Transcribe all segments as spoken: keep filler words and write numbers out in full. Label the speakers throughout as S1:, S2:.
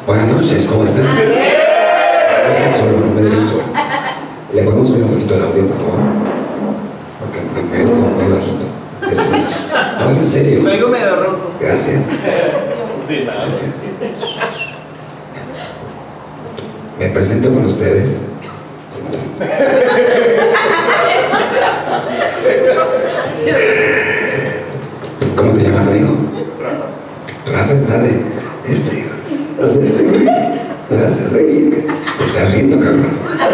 S1: Buenas noches, ¿cómo están? No me den solo, no me den solo. ¿Le podemos subir un poquito el audio, por favor? Porque me, me veo como muy bajito. ¿Es, es, no, es en serio.
S2: Me digo medio rojo.
S1: Gracias. Gracias. Me presento con ustedes. ¿Cómo te llamas, amigo? Rafa. Rafa es la de este, o sea, este güey me hace reír. Te estás riendo, cabrón.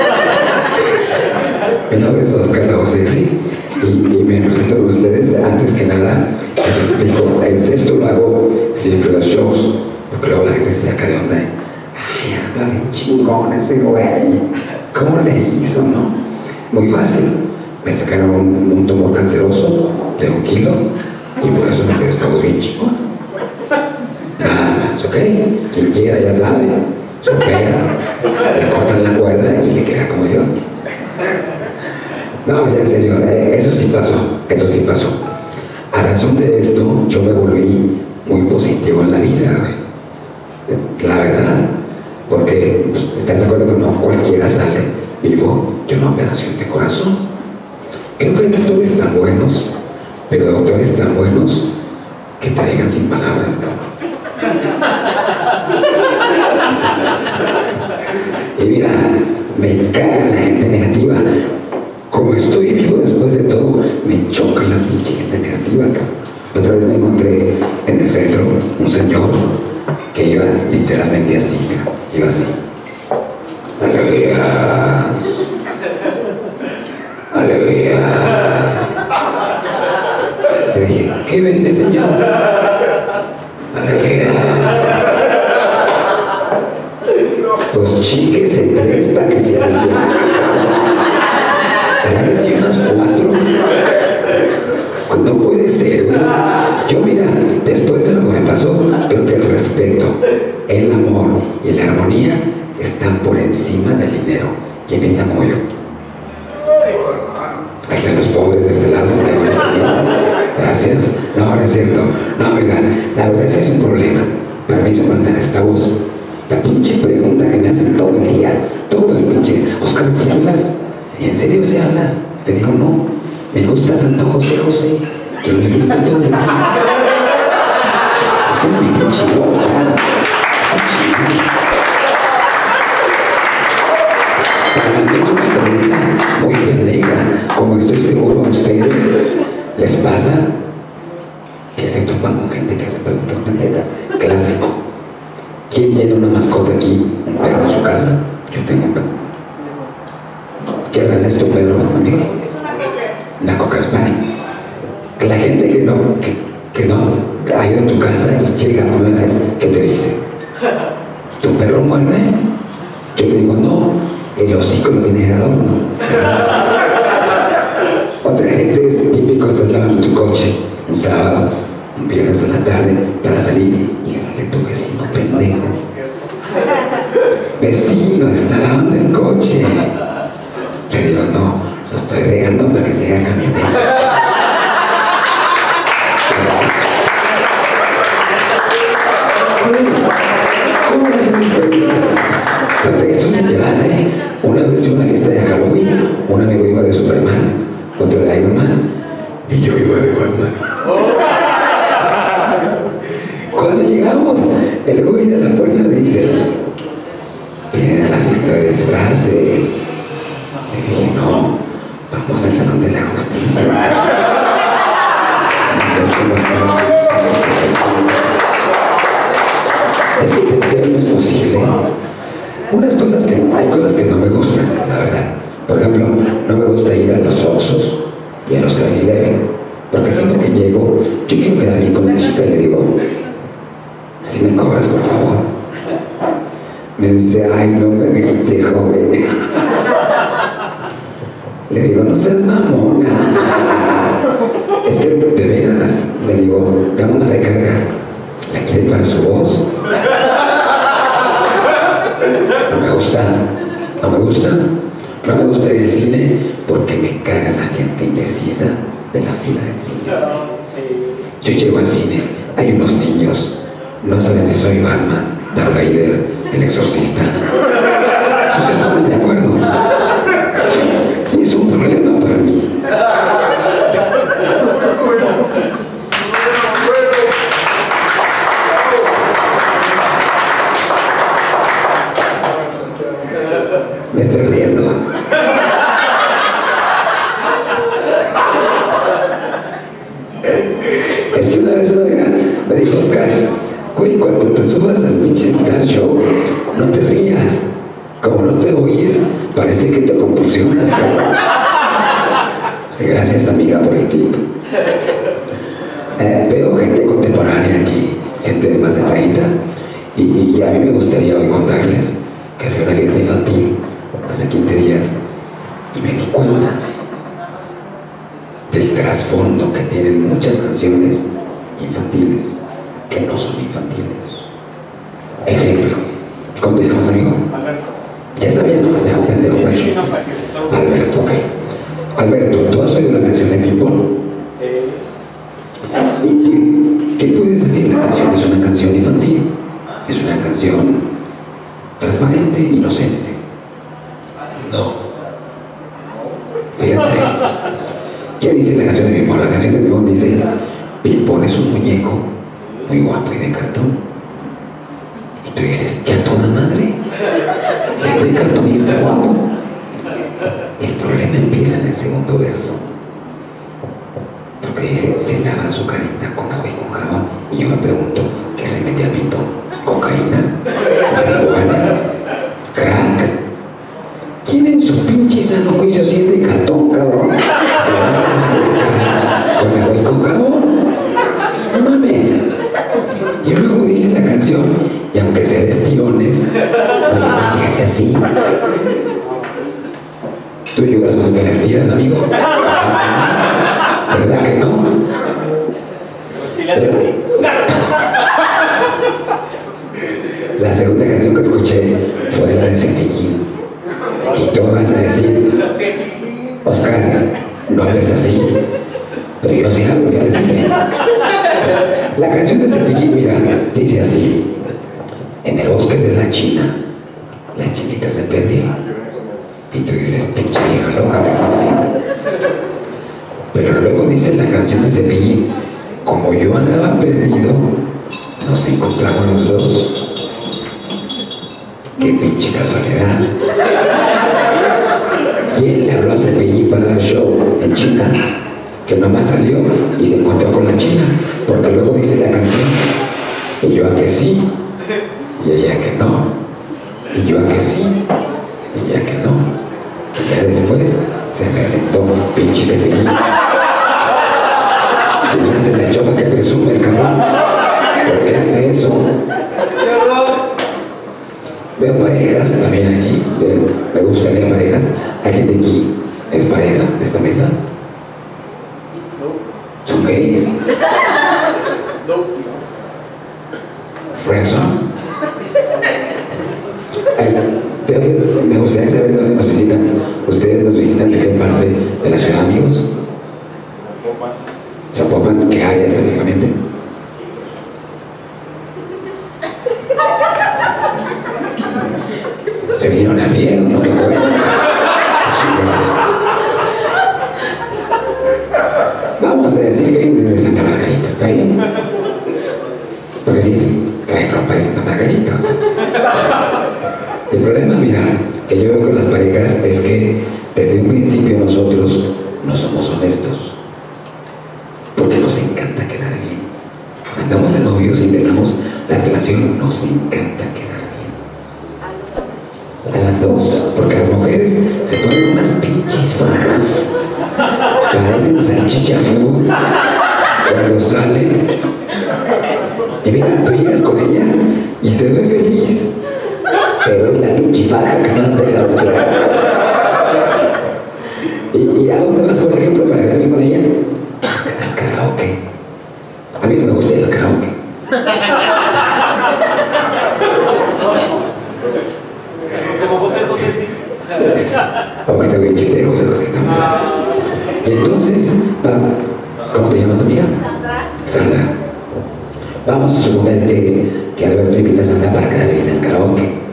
S1: Mi nombre es Oscar La Voz Sexy y, y me presento con ustedes. Antes que nada, les explico. Esto lo hago siempre en los shows, porque luego la gente se saca de onda. Ay, habla bien chingón ese güey. ¿Cómo le hizo, no? Muy fácil. Me sacaron un, un tumor canceroso de un kilo y por eso me quedo esta voz bien chingón. Nada más, ¿ok? Quien quiera ya sabe. Se opera, le cortan la cuerda y le queda como yo. No, ya en serio, eh, eso sí pasó, eso sí pasó. A razón de esto, yo me volví muy positivo en la vida, güey. La verdad, porque pues, estás de acuerdo que no cualquiera sale vivo de una operación de corazón. Creo que hay doctores tan buenos, pero doctores tan buenos que te dejan sin palabras, cabrón. Y mira, me caga la gente negativa. Como estoy vivo después de todo, me choca la pinche gente negativa, cabrón. Otra vez me encontré en el centro un señor que iba literalmente así, iba así. Alegría. Alegría. Le dije, ¿qué vende, señor? Alegría. Pues chíquese tres para que se alivie. Tráigase unas cuatro. Pues no puede ser, güey. Yo, mira, después de lo que me pasó, creo que el respeto, el amor y la armonía están por encima del dinero. ¿Quién piensa como yo? Ahí están los pobres de este lado. Qué bueno que no. Gracias. No, no es cierto. No, oigan, la verdad ese es un problema. Para mí se mantiene esta voz. La pinche pregunta que me hacen todo el día, todo el pinche, Oscar, ¿si hablas? ¿En serio si hablas? Le digo, no, me gusta tanto José José, que lo invito todo el día. Ese es mi pinche voz, ¿verdad? Esa chingada. Para mí es una pregunta muy pendeja, como estoy seguro a ustedes les pasa, que se topan con gente que hace preguntas pendejas. Clásico. ¿Quién tiene una mascota aquí? ¿Un perro en su casa? Yo tengo un perro. ¿Qué raza es tu perro, amigo?
S3: Es una cocker.
S1: Una cocker spaniel. La gente que no, que, que no ha ido a tu casa y llega por primera vez, ¿qué te dice? ¿Tu perro muerde? Yo le digo, no, el hocico lo tiene de adorno. Otra gente es típico, estás lavando tu coche un sábado, un viernes en la tarde para salir y sale tu vecino pendejo. Vecino, está lavando el coche. Le digo, no, lo estoy regando para que se haga camioneta. ¿Cómo me hacen mis preguntas? Esto es literal, ¿eh? Una vez en una fiesta de Halloween, un amigo iba de Superman, otro de Iron Man, y yo iba de Batman. Cuando llegamos, el güey de la puerta me dice, vienen a la fiesta de disfraces. Le dije, no, vamos al Salón de la Justicia. Es que entender no es posible. Unas cosas que, hay cosas que no me gustan, la verdad. Por ejemplo, no me gusta ir a los Oxxos y a los seven eleven, porque siempre que llego, yo quiero quedar bien con la chica y le digo, si me cobras, por favor. Me dice, ay, no me grite, joven. Le digo, no seas mamona. Es que, de veras, le digo, dame una recarga. ¿La quiere para su voz? No me gusta, no me gusta. No me gusta ir al cine porque me caga la gente indecisa de la fila del cine. Yo llego al cine, hay unos niños, no saben si soy Batman, Darth Vader El Exorcista. No se ponen de acuerdo. Y es un problema para mí. Me estoy riendo. Es que una vez una vieja me dijo, Oscar, güey, cuando te subas al pinche tal show, no te rías. Como no te oyes, parece que te compulsionas, cabrón. Gracias, amiga, por el tip. Eh, veo gente contemporánea aquí, gente de más de treinta, y, y a mí me gustaría hoy contarles que fue una fiesta infantil hace quince días y me di cuenta del trasfondo que tienen muchas canciones infantiles que no son infantiles. Ejemplo, ¿cómo te llamas, amigo?
S2: Alberto.
S1: Ya sabía, no, me hago pendejo,
S2: Sí,
S1: Pacho.
S2: sí, no, Pacho.
S1: Alberto, ok. Alberto, ¿tú has oído la canción de Pimpón?
S2: Sí.
S1: ¿Y qué, qué puedes decir? La canción es una canción infantil, es una canción transparente, inocente. No. Fíjate. ¿Qué dice la canción de Pimpón? La canción de Pimpón dice: Pimpón es un muñeco muy guapo y de cartón. Y tú dices, ¿qué a toda madre? Este cartonista guapo. El problema empieza en el segundo verso. Porque dice, se lava su carita con agua y con jabón. Y yo me pregunto, ¿qué se mete a Pimpón? ¿Cocaína? ¿Marihuana? ¿Crack? ¿Quién en su pinche sano juicio, si es de cartón, cabrón, se lava la cara con agua y con jabón? No mames. Y luego dice la canción, y aunque sea de estirones, no me hace así. ¿Tú ayudas con que las tiras, amigo? ¿Verdad que no?
S2: Sí, le hace así.
S1: La segunda canción que escuché fue la de Cepillín. Y tú me vas a decir, Oscar, no hables así. Pero yo sí hablo, ya les dije. La canción de Cepillín, mira, dice así: en el bosque de la China, la chinita se perdió. Y tú dices, pinche vieja loca, ¿qué está haciendo? Pero luego dice la canción de Cepillín, como yo andaba perdido, nos encontramos los dos. Qué pinche casualidad. ¿Quién le habló a Cepillín para dar show en China? Que nomás salió y se encontró con la China, porque luego dice la canción, y yo a que sí, y ella que no, y yo a que sí, y ella que no. Y ya después se me sentó pinche Cepillín. Si le hace la chopa que presume el cabrón, ¿por qué hace eso? Veo parejas también aquí, veo, me gustaría parejas. ¿Hay gente aquí es pareja de esta mesa? ¿Son gays? ¿Friendzone? Me gustaría saber de dónde nos visitan. ¿Ustedes nos visitan de qué parte de la ciudad, amigos? Zapopan. ¿Qué área específicamente? ¿Se vinieron a pie o no recuerdo? Vamos a decir que vienen de Santa Margarita, ¿está bien? Porque sí, traen ropa de Santa Margarita, o sea. El problema, mira, que yo veo con las parejas es que desde un principio nosotros no somos honestos. Porque nos encanta quedar bien. Andamos de novios y empezamos la relación, nos encanta quedar bien. A las dos, porque las mujeres se ponen unas pinches fajas, parecen salchicha food cuando salen. Y mira, tú llegas con ella y se ve feliz, pero es la pinche faja que no nos deja respirar. ¿Y, ¿Y a dónde vas, por ejemplo, para quedar bien con ella? Al karaoke. A mí no me gusta ir al karaoke.
S2: José José, sí.
S1: Ahorita voy a chiste de José José. Y entonces, va, ¿cómo te llamas, amiga?
S3: Sandra.
S1: Sandra. Vamos a suponer que, que Alberto invita a Sandra para quedar bien en el karaoke.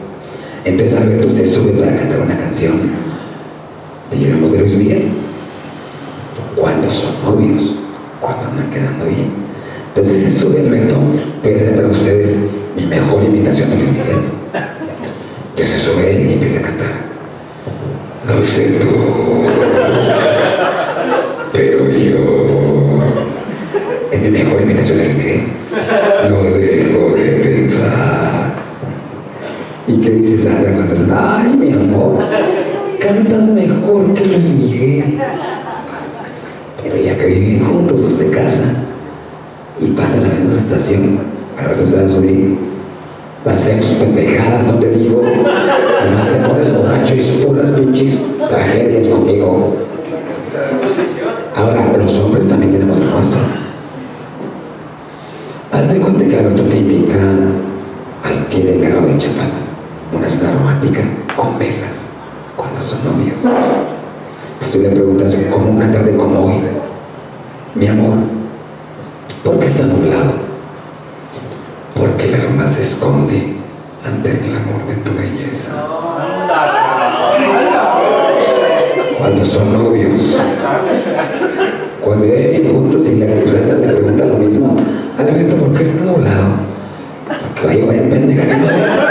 S1: Entonces Alberto se sube para cantar una canción, digamos, de Luis Miguel, cuando son novios, cuando andan quedando bien. Entonces se sube Alberto, puede ser para ustedes mi mejor imitación de Luis Miguel. Entonces se sube él y empieza a cantar. No sé tú, pero yo... Es mi mejor imitación de Luis Miguel. No dejo de pensar. ¿Y qué dice Sandra cuando dicen, ay, mi amor, cantas mejor que Luis Miguel? Pero ya que viven juntos o se casan y pasan la misma situación, Alberto se va a subir, va a hacer tus pendejadas, no te digo, además te pones borracho y puras pinches tragedias contigo. Ahora, los hombres también tenemos lo nuestro. Haz de cuenta que Alberto te invita al pie del Cagado de Chapala, una cena romántica con velas, cuando son novios. Pues tú le preguntas, como una tarde como hoy, mi amor, ¿por qué está nublado? Porque la luna se esconde ante el amor de tu belleza. Cuando son novios, cuando ya viven juntos y le, pues, le pregunta lo mismo, Alberto, ¿por qué está nublado? Porque vaya, vaya pendeja que no es.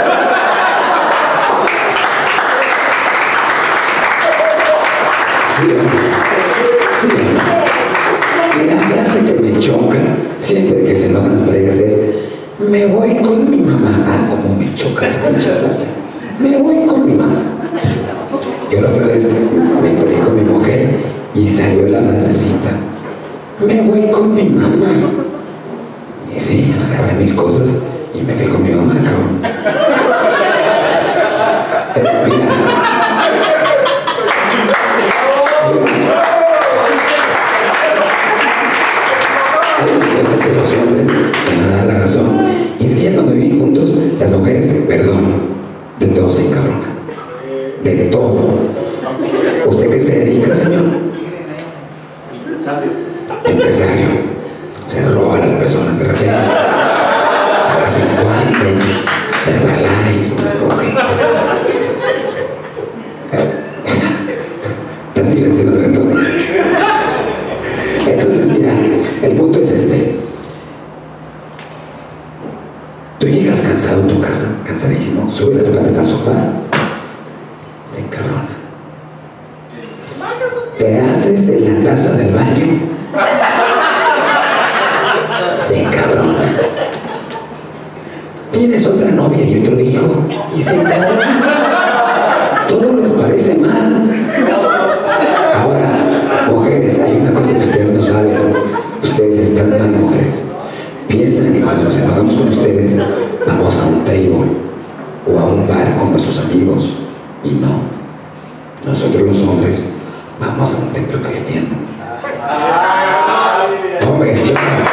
S1: ¿Sí o no? ¿Sí o no? Y la frase que me choca siempre que se enojan las parejas es: me voy con mi mamá. Ah, como me choca esa pinche frase. Me voy con mi mamá. Yo la otra vez me peleé con mi mujer y salió la frasecita: me voy con mi mamá. Y sí, agarré mis cosas y me fui con mi mamá, cabrón. Pero mira, hay una cosa que los hombres me van a dar la razón. Y es que ya cuando viven juntos, las mujeres, perdón, de todo se encabronan. De todo. ¿Usted qué se dedica, señor? Empresario. Empresario. Se roba a las personas de repente. A vez en cuando. Herbalife, escoge. ¿Estás divertido, Alberto? Entonces, mira, el punto es este. Tú llegas cansado a tu casa, cansadísimo, subes las patas al sofá, se encabrona. Te haces en la taza del baño, se encabrona. Tienes otra novia y otro hijo y se encabrona. Todo les parece mal. Ahora, mujeres, hay una cosa que ustedes no saben. Ustedes están mal, mujeres. Piensan que cuando nos enojamos con ustedes, vamos a un table o a un bar con nuestros amigos. Y no. Nosotros los hombres vamos a un templo cristiano. Hombre, ¿sí o no?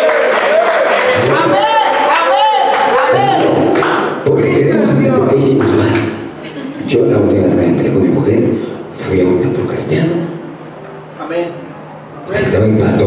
S1: Porque queremos entender que hicimos mal. Yo la última vez que me peleé con mi mujer fui a un templo cristiano.
S2: Amén.
S1: Ahí estaba el pastor.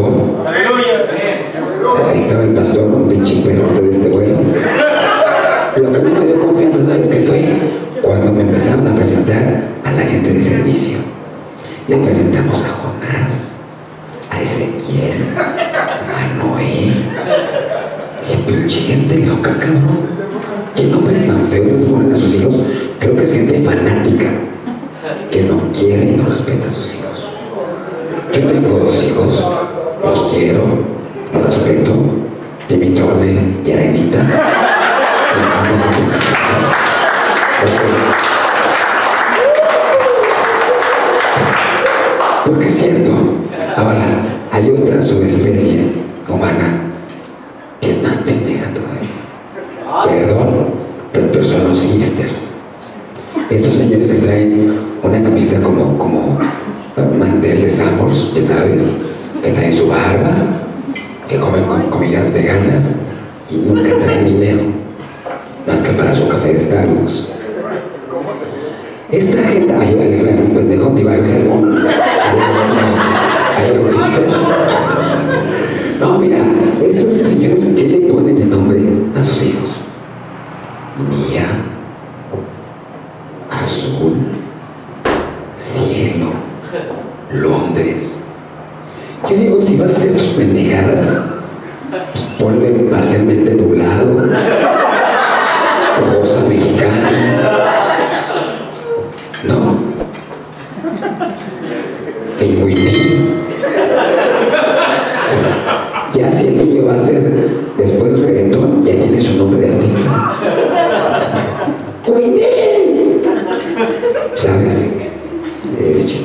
S1: Ahí estaba el pastor, un pinche perrote de este vuelo. Lo que no me dio confianza, ¿sabes qué fue? Cuando me empezaron a presentar a la gente de servicio. Le presentamos a Jonás, a Ezequiel, a Noé. Qué pinche gente loca, cabrón. ¿Qué nombres tan feos les ponen a sus hijos? Creo que es gente fanática que no quiere y no respeta a sus hijos. Yo tengo dos hijos, los quiero, los respeto, Timmy Turner y Arenita. Y ando con pendejadas. Porque es cierto. Ahora, hay otra subespecie humana que es más pendeja todavía. Perdón, pero son los hipsters. Estos señores que traen una camisa como, como mantel de Sambors, ya sabes, que traen su barba, que comen com comidas veganas y nunca traen dinero, más que para su café de Starbucks. Esta gente, ay, vale, vale, un pendejo, digo, hay algo, hay algo hipster. No, mira, estos señores, ¿qué le ponen de nombre a sus hijos? Mía,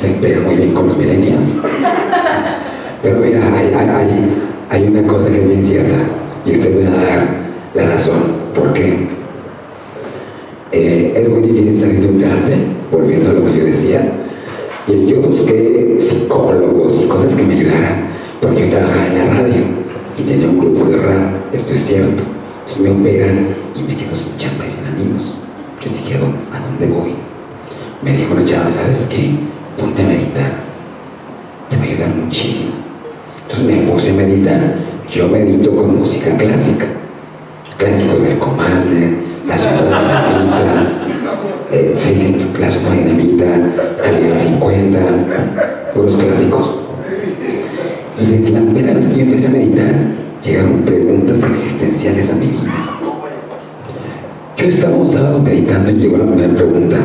S1: chiste pega muy bien con los millennials. Pero mira, hay, hay, hay, hay una cosa que es bien cierta, y ustedes me van a dar la razón. ¿Por qué? Eh, es muy difícil salir de un trance, volviendo a lo que yo decía. Y yo busqué psicólogos y cosas que me ayudaran, porque yo trabajaba en la radio y tenía un grupo de rap, esto es cierto. Entonces me operan y me quedo sin chamba y sin amigos. Yo dije, ¿a dónde voy? Me dijo una chava, ¿sabes qué? Ponte a meditar, te va a ayudar muchísimo. Entonces me puse a meditar. Yo medito con música clásica, clásicos del Commander, la Sonora Dinamita, eh, sí, sí, la Sonora Dinamita, Calibre cincuenta, puros clásicos. Y desde la primera vez que yo empecé a meditar, llegaron preguntas existenciales a mi vida. Yo estaba un sábado meditando y llegó la primera pregunta.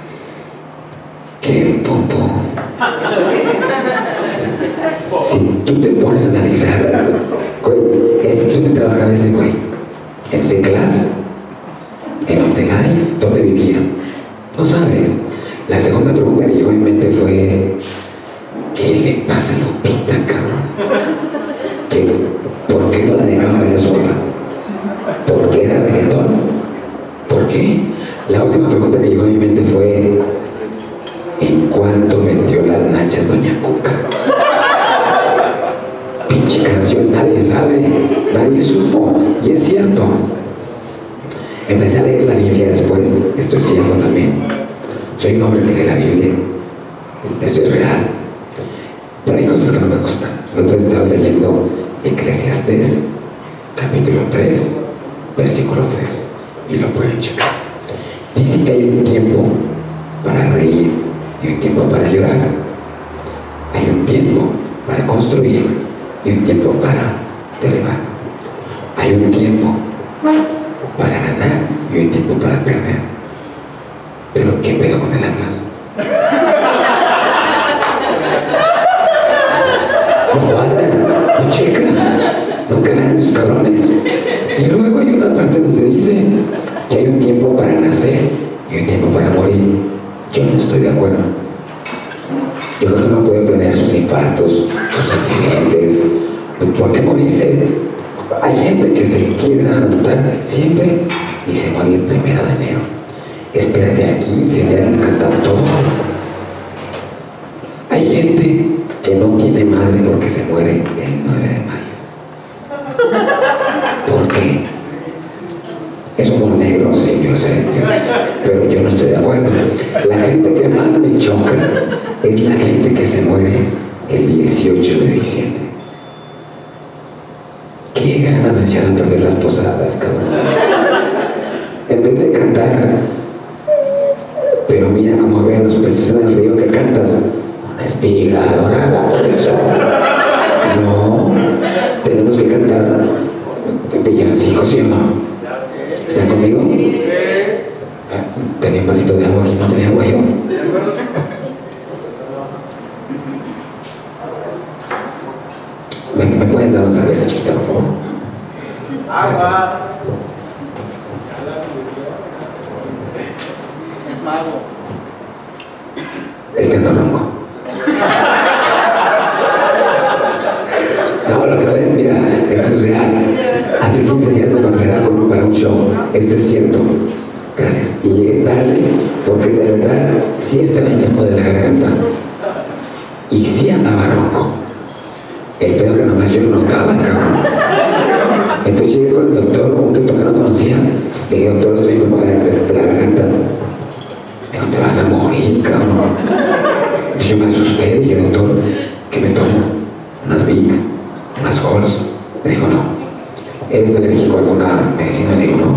S1: ¿Qué popo? Si tú te pones a analizar, güey, ¿es dónde trabajaba ese güey? ¿En C-Class? ¿En Optelife? ¿Dónde vivía? No sabes. La segunda pregunta que llegó a mi mente fue: ¿qué le pasa a Lupita, cabrón? ¿Qué? ¿Por qué no la dejaban bailar sola? ¿Por qué era reggaetón? ¿Por qué? La última pregunta que llegó a mi mente fue: ¿en cuánto vendió las nachas Doña Cuca? Pinche canción, nadie sabe, nadie supo, y es cierto. Empecé a leer la Biblia después, esto es cierto también. Soy un hombre que lee la Biblia, esto es real. Pero hay cosas que no me gustan. El otro día estaba leyendo Eclesiastés, capítulo tres, versículo tres, y lo pueden checar. Dice que hay un tiempo para reír y un tiempo para llorar. Hay un tiempo para construir y un tiempo para derribar. Hay un tiempo para ganar y un tiempo para perder. Pero ¿qué pedo con el Atlas? No cuadra, no checa, nunca ganan esos cabrones. Y luego hay una parte donde dice que hay un tiempo para nacer y un tiempo para morir. Yo no estoy de acuerdo. Yo creo que uno puede planear sus infartos, sus accidentes. ¿Por qué morirse? Hay gente que se quiere anotar siempre y se muere el primero de enero. Espérate al quince, día del cantautor. Hay gente que no tiene madre porque se muere el nueve de mayo. ¿Por qué? Es humor negro, sí, yo sé, yo, pero yo no estoy de acuerdo. La gente que más me choca es la gente que se muere el dieciocho de diciembre. Qué ganas de echar a perder las posadas, cabrón. En vez de cantar, pero mira cómo ven los peces en el río que cantas, una espiga dorada por el sol. No, tenemos que cantar villancicos, ¿sí o no? ¿Están conmigo? Tenía un vasito de agua aquí, no tenía agua yo. ¿Me, ¿Me pueden dar una cerveza chiquita, por favor?
S2: Agua. Es mago.
S1: Es que ando ronco. No, la otra vez, mira, esto es real. Hace quince días me contrataron con un, para un show. Esto es cierto. Gracias. Y llegué tarde porque de verdad sí estaba enfermo de la garganta. Y sí andaba ronco. El pedo que nomás yo lo notaba, cabrón. Entonces llegué con el doctor, un doctor que no conocía. Le dije, doctor, estoy enfermo de, de, de la garganta. Me dijo, te vas a morir, cabrón. Entonces yo me asusté y dije, doctor, ¿qué me tomo? Unas Vic, unas Halls. Me dijo, no. ¿Eres alérgico a alguna medicina? Le digo, no.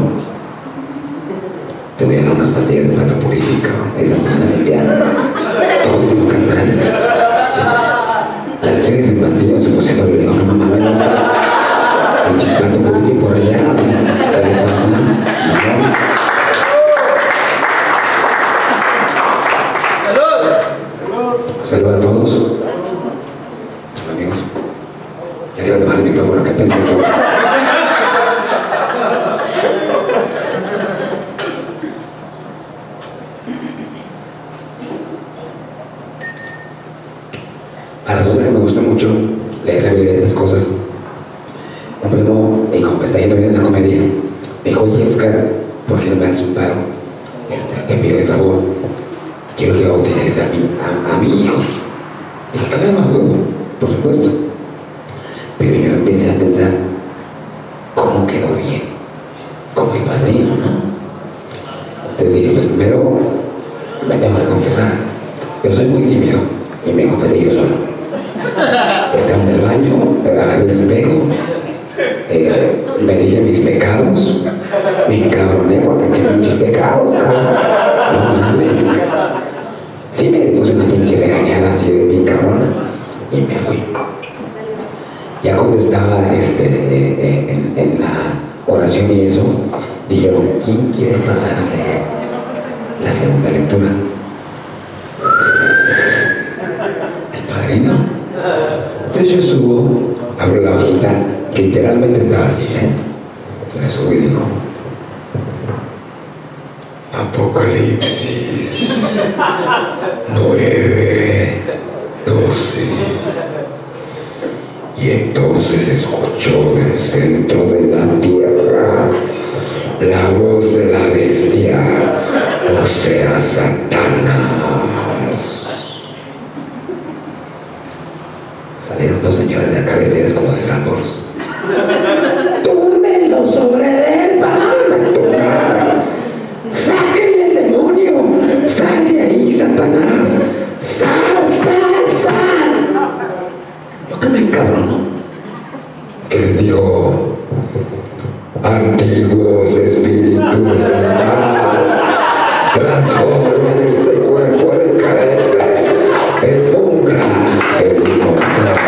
S1: Te voy a dar unas pastillas de plato purific, cabrón. Esas te van a limpiar todo lo que traes. ¿Las quieres en pastillas o en supositorio? Le digo, no, mamá, me no. Pinches plato purific por allá, o sea, ¿qué le pasa? No. Salud a todos. Amigos. Ya le iba a tomar el micrófono, que tengo. ¿por qué no me haces un paro? Este, te pido de favor, quiero que bautices a mi, a, a mi hijo. Dije, claro, a huevo, por supuesto. Pero yo empecé a pensar, ¿cómo quedó bien? Como el padrino, ¿no? Entonces dije, pues primero me tengo que confesar, pero soy muy tímido y me confesé yo solo. Estaba en el baño, agarré el espejo, eh, me dije mis pecados, me encabroné porque tenía muchos pecados, cabrón. No mames. Sí me puse una pinche regañada así de bien cabrona y me fui. Ya cuando estaba este, eh, eh, en, en la oración y eso, dijeron, ¿quién quiere pasar a leer la segunda lectura? El padrino. Entonces yo subo, abro la hojita, que literalmente estaba así, ¿eh? Entonces me subo y digo, Apocalipsis nueve, doce. Y entonces escuchó del centro de la tierra la voz de la bestia, o sea, Satanás. Salieron dos señoras de acá vestidas como de zambos. ¡Túmbelo sobre él, para tumbar! ¡Sáquenle el demonio! ¡Sal de ahí, Satanás! ¡Sal, sal, sal! Lo que me encabronó, que les digo, antiguos espíritus del mal, transformen este cuerpo decadente en umbra, el inmortal.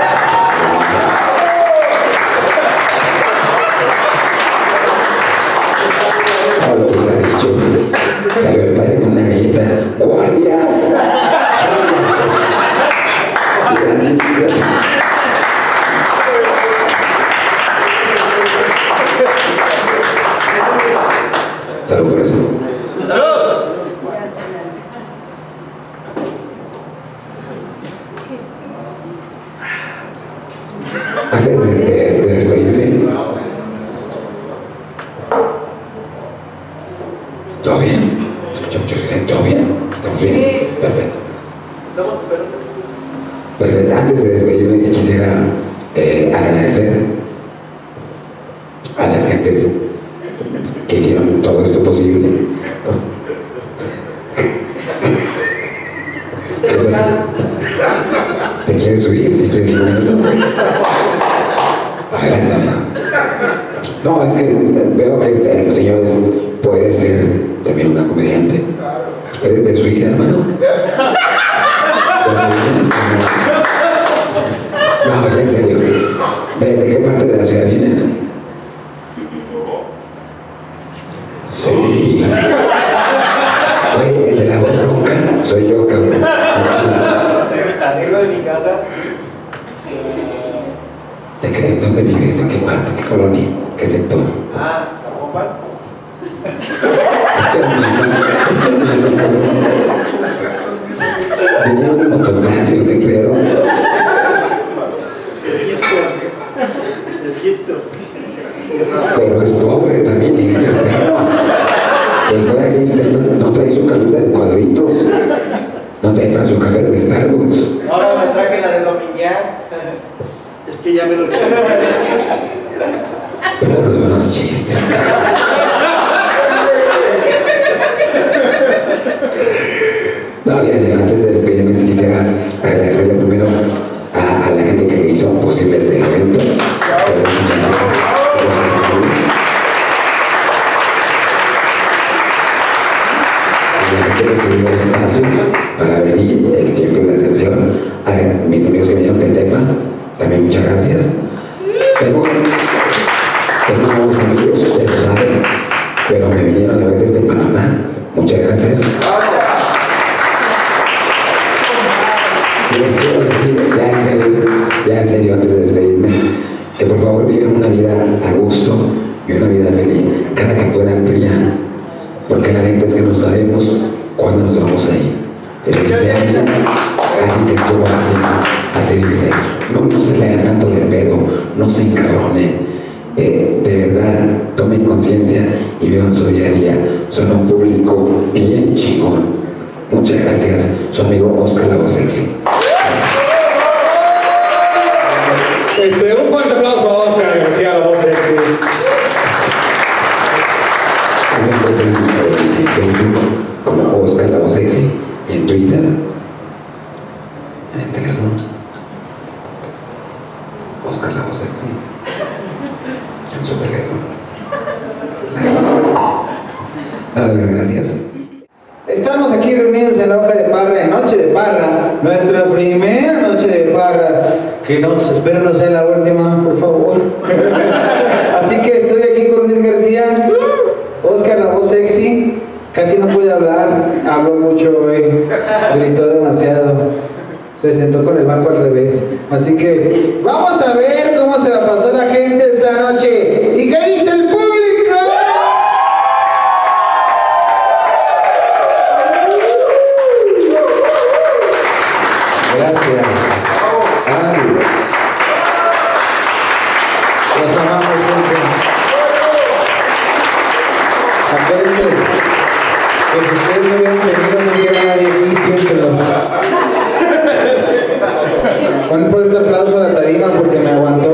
S1: No lo hubiera dicho. Salió el padre con una galleta. ¡Guardias! Salud por eso. ¡Salud! Antes de, de, de despedirme, ¿todo bien? ¿Escucha mucho silencio? ¿Todo bien? ¿Estamos bien? Sí. Perfecto. Estamos esperando. Perfecto. Antes de despedirme, si quisiera eh, agradecer a las gentes que hicieron todo esto posible. ¿Te quieres subir? Si quieres cinco minutos. Adelante. No, es que veo que este, el señor es, puede ser también una comediante. ¿Eres de Suiza, hermano? No, ya en serio. ¿De, de qué parte de la ciudad vienes? Sí. Güey, el de la voz ronca soy yo, cabrón.
S2: Arriba de mi casa.
S1: ¿De qué, dónde vives? ¿En qué parte? ¿Qué colonia? ¿Qué sector?
S2: Ah, Zapopan.
S1: Es tu hermano, es tu hermano, cabrón. ¿Vinieron de mototaxi o qué pedo?
S2: Es hipster.
S1: Pero es pobre también, dijiste el perro. Que fuera hipster, no, no trae su camisa de cuadritos. No trae para su café de Starbucks.
S2: Ahora me traje la de Dominguear. Es que ya me lo eché.
S1: Pero los buenos chistes, cabrón. No, ya, antes de despedirme, si quisiera agradecerle primero a, a la gente que hizo posible el evento. Muchas gracias. La gente que se dio el espacio para venir, el tiempo y la atención. A mis amigos que vinieron de Tepa, también muchas gracias. Tengo, tengo nuevos amigos, ustedes lo saben, pero me vinieron a ver desde Panamá. Muchas gracias. Y les quiero decir, ya en serio, ya en serio, antes de despedirme, que por favor vivan una vida a gusto y una vida feliz, cada que puedan brillar, porque la neta es que no sabemos cuándo nos vamos a ir. Se les dice a alguien, alguien que estuvo así, así dice, no, no se le hagan tanto de pedo, no se encabronen, eh, de verdad tomen conciencia y vivan su día a día. Son un público bien chingón. Muchas gracias, su amigo Oscar La Voz Sexy.
S3: Este, un fuerte aplauso a Oscar García, La Voz Sexy.
S1: Me encuentran en Facebook como Oscar La Voz Sexy y en Twitter, en el teléfono, Oscar La Voz Sexy, en su teléfono. Nada más, gracias.
S4: Estamos aquí reunidos en la hoja de parra, en Noche de Parra, nuestra primera noche de parra, que nos espero no sea la última, por favor. Así que estoy aquí con Luis García, Oscar La Voz Sexy, casi no pude hablar, habló mucho hoy, gritó demasiado, se sentó con el banco al revés. Así que vamos a ver cómo se la pasó la gente esta noche. ¿Y qué dice el público? Gracias. Adiós. Los amamos, gente. Acuérdense que si ustedes no hubieran tenido, no hubiera nadie aquí, piénselo. Un fuerte aplauso a la tarima porque me aguantó